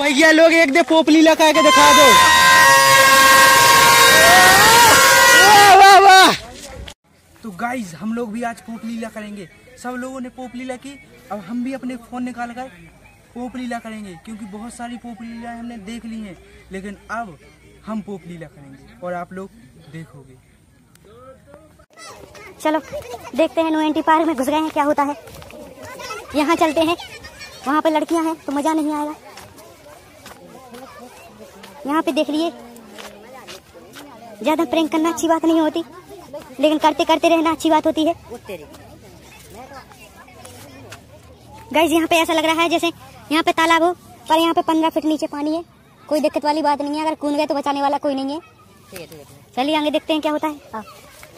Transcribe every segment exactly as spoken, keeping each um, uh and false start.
भैया लोग एक दे पोपली लगा के दिखा दो। वाह वाह। तो गाइज हम लोग भी आज पोप लीला करेंगे। सब लोगों ने पोप लीला की, अब हम भी अपने फोन निकाल कर पोप लीला करेंगे, क्योंकि बहुत सारी पोप लीला हमने देख ली हैं, लेकिन अब हम पोप लीला करेंगे और आप लोग देखोगे। चलो देखते हैं। नो एंट्री पार्क में घुस गए हैं, क्या होता है। यहाँ चलते हैं, वहाँ पे लड़कियाँ हैं तो मजा नहीं आएगा। यहाँ पे देख लिए, ज्यादा प्रैंक करना अच्छी बात नहीं होती, लेकिन करते करते रहना अच्छी बात होती है। गाइस यहाँ पे ऐसा लग रहा है जैसे यहाँ पे तालाब हो, पर यहाँ पे पंद्रह फीट नीचे पानी है। कोई दिक्कत वाली बात नहीं है, अगर कूद गए तो बचाने वाला कोई नहीं है। चलिए आगे देखते हैं क्या होता है। हाँ।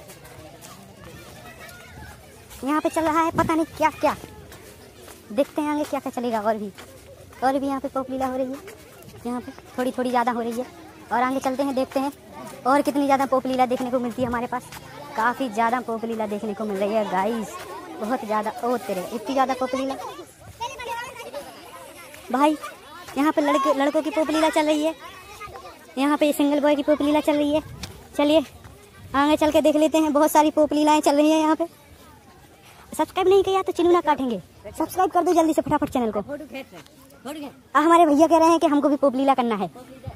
यहाँ पे चल रहा है पता नहीं क्या क्या, देखते हैं आगे क्या क्या चलेगा। और भी और भी यहाँ पे पोप लीला हो रही है, यहाँ पे थोड़ी थोड़ी ज़्यादा हो रही है। और आगे चलते हैं, देखते हैं और कितनी ज़्यादा पोप लीला देखने को मिलती है। हमारे पास काफ़ी ज़्यादा पोप लीला देखने को मिल रही है गाइस, बहुत ज़्यादा। ओ तेरे, इतनी ज़्यादा पोप लीला भाई। यहाँ पे लड़के लड़कों की पोप लीला चल रही है, यहाँ पे सिंगल बॉय की पोप लीला चल रही है। चलिए आगे चल के देख लेते हैं, बहुत सारी पोप लीलाएँ चल रही हैं यहाँ पे। सब्सक्राइब नहीं किया तो चिन्ह ना काटेंगे, सब्सक्राइब कर दो जल्दी से फटाफट चैनल को। आ, हमारे भैया कह रहे हैं कि हमको भी पोप लीला करना है,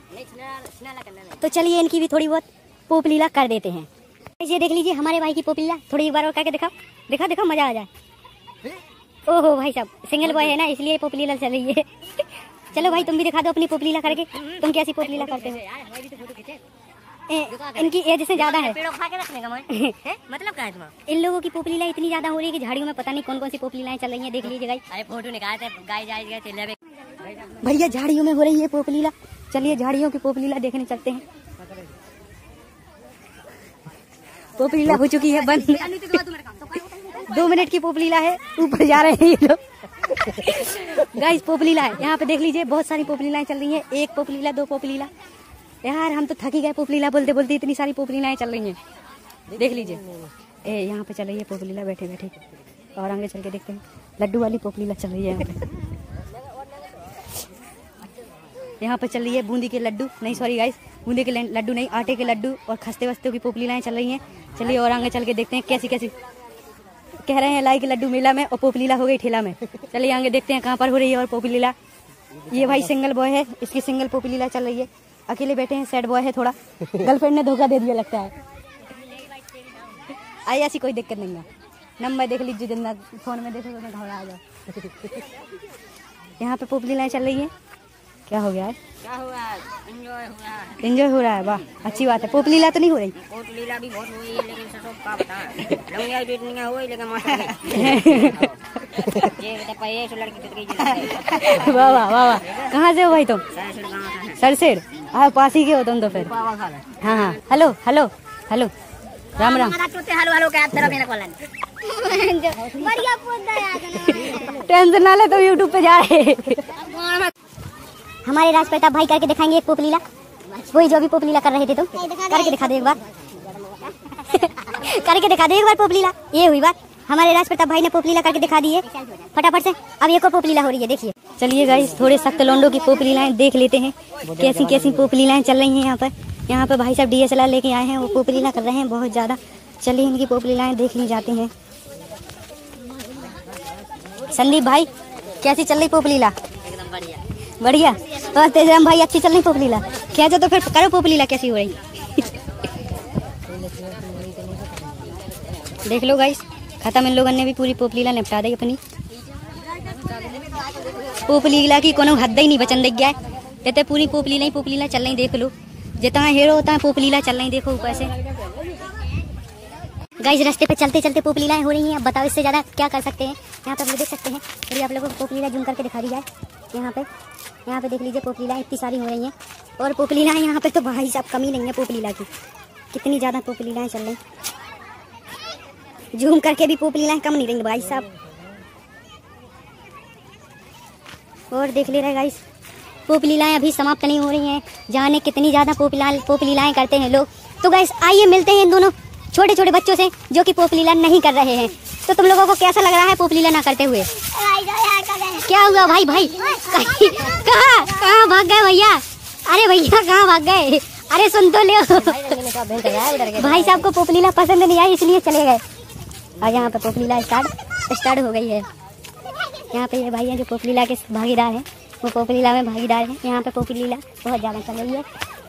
तो चलिए इनकी भी थोड़ी बहुत पोप लीला कर देते हैं। ये देख लीजिए हमारे भाई की पोप लीला, थोड़ी एक बार और करके दिखाओ, दिखाओ दिखाओ, मजा आ जाए। ओहो भाई साहब, सिंगल बॉय है ना, इसलिए पोप लीला चल रही है। चलो भाई तुम भी दिखा दो अपनी पोप लीला करके, तुम कैसी पोप लीला करते हो। ए, इनकी एज से ज्यादा है मतलब क्या है। इन लोगों की पोप लीला इतनी ज्यादा हो रही है कि झाड़ियों में पता नहीं कौन कौन सी पोप लीलाएं चल रही हैं। देख लीजिए गाइस, अरे फोटो निकाले थे गाइस, गाइस भैया झाड़ियों में हो रही है पोप लीला। चलिए झाड़ियों की पोप लीला देखने चलते हैं। पोप लीला हो चुकी है बंद, दो मिनट की पोप लीला है, ऊपर जा रहे हैं ये लोग। गाइस पोप लीला है, यहाँ पे देख लीजिए बहुत सारी पोप लीलाएं चल रही हैं। एक पोप लीला, दो पोप लीला, यार हम तो थकी गए पोप लीला बोलते बोलते, इतनी सारी पोप लीलाएं चल रही हैं। देख लीजिए ए यहाँ पे चल रही है पोप लीला बैठे बैठे। और आगे चल के देखते हैं, लड्डू वाली पोप लीला चल रही है यहाँ पे। यहाँ पे चल रही है बूंदी के लड्डू, नहीं सॉरी गाइस, बूंदी के लड्डू नहीं, आटे के लड्डू और खस्ते वस्ते की पोप लीलाएं चल रही हैं। चलिए और आगे चल के देखते हैं कैसी कैसी। कह रहे हैं लाई के लड्डू मेला में और पोप लीला हो गई ठेला में। चलिए आगे देखते हैं कहाँ पर हो रही है और पोप लीला। ये भाई सिंगल बॉय है, इसकी सिंगल पोप लीला चल रही है। अकेले बैठे हैं, सैड बॉय है थोड़ा, गर्लफ्रेंड ने धोखा दे दिया लगता है। आई ऐसी कोई दिक्कत नहीं है, नंबर देख लीजिए, जितना फोन में देखोगे तो घबरा आ जाओ। यहाँ पे पोप लीलाएं चल रही है। क्या हो गया है, क्या हुआ, एंजॉय हो रहा है, एंजॉय हो रहा है, वाह अच्छी बात है। पोप लीला तो नहीं हो रही, पोप लीला भी बहुत हुई है, लेकिन सब का बता लंगिया डेट नहीं हुई, लेकिन ये लड़की वाह वाह वाह वाह। कहाँ से हो भाई तुम? सरसेड़, हाँ पास ही के हो तुम तो फिर। हाँ हाँ, hello hello hello, Ram Ram. Tension ना ले, तो यूट्यूब पे जा रहे। हमारे राज प्रताप भाई करके दिखाएंगे एक पोप लीला, वही जो भी पोप लीला कर रहे थे तुम, करके दिखा दे एक बार। करके दिखा दे एक बार पोप लीला। ये हुई बात, हमारे राज प्रताप भाई ने पोप लीला करके दिखा दी है फटाफट से। अब एक और पोप लीला हो रही है, देखिए। चलिए गाइस थोड़े सख्त लोंडों की पोप लीलाएं देख लेते हैं, कैसी कैसी पोप लीलाएं चल रही हैं यहाँ पर। यहाँ पर भाई साहब डी एस एल आर लेके आए हैं, वो पोप लीला कर रहे हैं बहुत ज्यादा। चलिए इनकी पोप लीलाएं देख ली जाती हैं। संदीप भाई कैसी चल रही पोप लीला? बढ़िया। और तेजराम भाई अच्छी चल रही पोप लीला? क्या जो तो फिर करो पोप लीला कैसी हो रही। देख लो गाइस, खत्म, इन लोगों ने भी पूरी पोप लीला निपटा दी अपनी। पोप लीला की कोनो हद ही नहीं बचन देख गया है, कहते पूरी पोप लीला ही पोप लीला चल रही। देख लो जितना हीरो होता है पोप लीला चल रही, देखो ऊपर से। गाइस रास्ते पे चलते चलते पोप लीलाएं हो रही हैं, अब बताओ इससे ज्यादा क्या कर सकते हैं। यहाँ पे आप लोग देख सकते हैं, चलिए आप लोगों को पोप लीला जूम करके दिखा दी जाए। यहाँ पे यहाँ पे देख लीजिए पोप लीलाएं इतनी सारी हो रही हैं, और पोप लीलाएं यहाँ पे तो भाई साहब कमी नहीं है पोप लीला की, कितनी ज्यादा पोप लीलाएं चल रही। जूम करके भी पोप लीलाएं कम नहीं रही भाई साहब। और देख ले रहे गाइस, पोप लीलाएं अभी समाप्त नहीं हो रही हैं, जाने कितनी ज्यादा पोप पोप लीलाएं करते हैं लोग। तो गाइस आइए मिलते हैं इन दोनों छोटे छोटे बच्चों से जो कि पोप लीला नहीं कर रहे हैं। तो तुम लोगों को कैसा लग रहा है पोप लीला ना करते हुए? क्या हुआ भाई? भाई कहाँ कहाँ भाग अरे भैया कहाँ भाग गए? अरे सुन तो ले। भाई साहब को पोपलीला पसंद नहीं आई इसलिए चले गए। और यहाँ पे पोपलीला स्टार्ट स्टार्ट हो गई है। यहाँ पे ये भाई हैं जो पोपलीला के भागीदार हैं, वो पोपलीला में भागीदार हैं। यहाँ पे पोपलीला बहुत ज़्यादा चल रही है।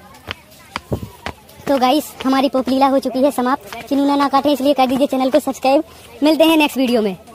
तो गाइस हमारी पोपलीला हो चुकी है समाप्त। चिन्हू ना काटे इसलिए कर दीजिए चैनल को सब्सक्राइब। मिलते हैं नेक्स्ट वीडियो में।